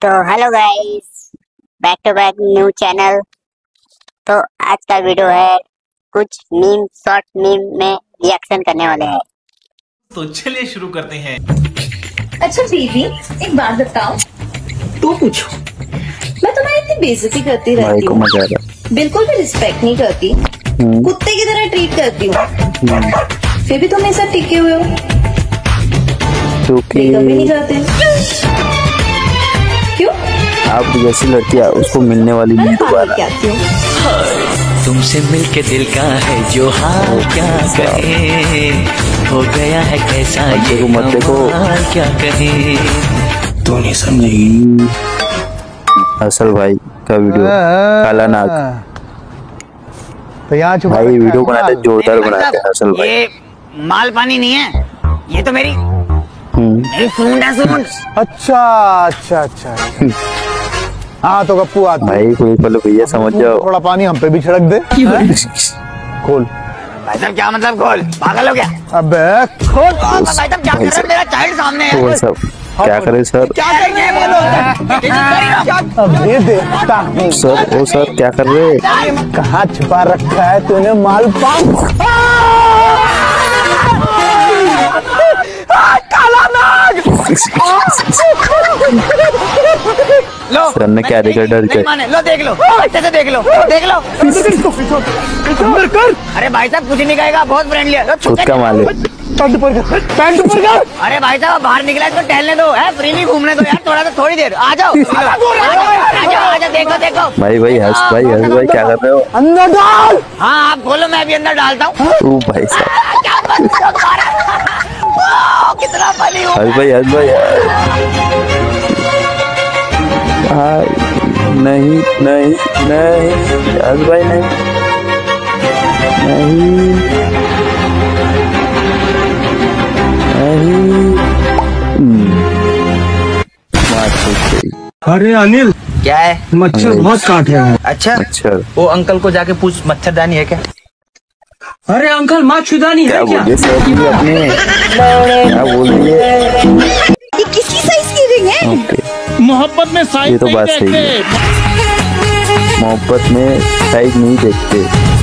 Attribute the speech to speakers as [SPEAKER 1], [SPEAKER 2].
[SPEAKER 1] तो hello guys, back to back new channel. तो आज का वीडियो है कुछ मीम, शॉर्ट मीम में रिएक्शन करने वाले हैं।
[SPEAKER 2] तो चलिए शुरू करते हैं।
[SPEAKER 3] अच्छा बीवी, एक बात बताओ। तू पूछो। मैं तुम्हारी इतनी बेइज्जती करती रहती हूँ, बिल्कुल भी रिस्पेक्ट नहीं करती, कुत्ते की तरह ट्रीट करती हूँ, फिर भी तुम ऐसा टिके हुए हो,
[SPEAKER 4] क्योंकि
[SPEAKER 3] कभी नहीं करते। क्यों?
[SPEAKER 4] आप जैसी लड़की उसको मिलने वाली नहीं दोबारा।
[SPEAKER 3] क्या क्यों?
[SPEAKER 5] तुमसे मिलके दिल का है जो हाल, क्या कहे, हो गया है कैसा ये
[SPEAKER 4] मत देखो,
[SPEAKER 5] क्या कहे, तू नहीं
[SPEAKER 4] समझेगी। असल भाई का वीडियो काला नाग
[SPEAKER 6] तो यहाँ
[SPEAKER 4] भाई वीडियो बनाते जोरदार बनाते हैं। असल भाई
[SPEAKER 7] ये माल पानी नहीं है, ये तो मेरी सूंड है, सूंड।
[SPEAKER 6] अच्छा अच्छा अच्छा हाँ तो गप्पू आती
[SPEAKER 4] भाई कोई पल भैया समझ जाओ,
[SPEAKER 6] थोड़ा पानी हम पे भी छिड़क दे। खोल
[SPEAKER 7] भाई साहब, क्या मतलब खोल? पागल हो क्या?
[SPEAKER 6] अबे खोल
[SPEAKER 7] भाई साहब, क्या कर रहे हो? मेरा चाइल्ड सामने है।
[SPEAKER 4] वो सब क्या करे सर?
[SPEAKER 7] क्या करेंगे बोलो?
[SPEAKER 6] अबे देखता हूँ
[SPEAKER 4] सर। वो सर क्या कर रहे?
[SPEAKER 6] कहाँ छुपा रखा है तूने माल पान? काला नाग!
[SPEAKER 7] लो
[SPEAKER 4] सर ने क्या देखा डर के?
[SPEAKER 7] लो देख लो, अच्छे से देख लो, देख लो।
[SPEAKER 6] अंदर कर।
[SPEAKER 7] अरे भाई साहब कुछ नहीं कहेगा, बहुत फ्रेंडली है।
[SPEAKER 4] खुद का मालिक।
[SPEAKER 6] पैंट ऊपर कर, पैंट ऊपर कर।
[SPEAKER 7] अरे भाई साहब बाहर निकला इसको टहलने दो, है फ्रीली घूमने दो यार, थोड़ा सा थोड़ी देर। आ जाओ देखो देखो।
[SPEAKER 4] भाई भाई क्या कर रहे हो?
[SPEAKER 6] अंदर डाल।
[SPEAKER 7] हाँ आप बोलो, मैं भी अंदर डालता हूँ।
[SPEAKER 4] तू भाई साहब
[SPEAKER 7] कितना फनी हो
[SPEAKER 4] भाई नहीं नहीं नहीं भाई नहीं
[SPEAKER 6] अरे अनिल,
[SPEAKER 7] क्या है?
[SPEAKER 6] मच्छर बहुत काट रहे हैं।
[SPEAKER 7] अच्छा
[SPEAKER 4] अच्छा,
[SPEAKER 7] वो अंकल को जाके पूछ, मच्छरदानी है क्या?
[SPEAKER 6] अरे अंकल मच्छरदानी
[SPEAKER 4] क्या
[SPEAKER 6] है क्या?
[SPEAKER 4] बोलिए सर जी अपने? क्या बोल रही है?
[SPEAKER 3] ये किसकी साइज की रिंग है?
[SPEAKER 4] ओके,
[SPEAKER 6] मोहब्बत में साइज
[SPEAKER 4] ये तो बात सही है। मोहब्बत में साइज नहीं देखते।